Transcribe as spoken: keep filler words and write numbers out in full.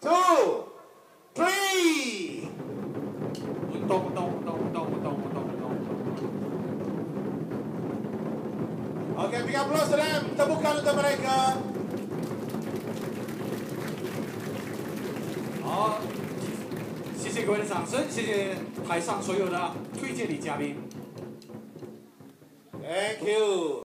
two, three. Untung, untung, untung, untung, untung, untung, untung. Okey, big applause to them. Tepukan untuk mereka. 好，谢谢各位的掌声，谢谢台上所有的推荐的嘉宾。 Thank you.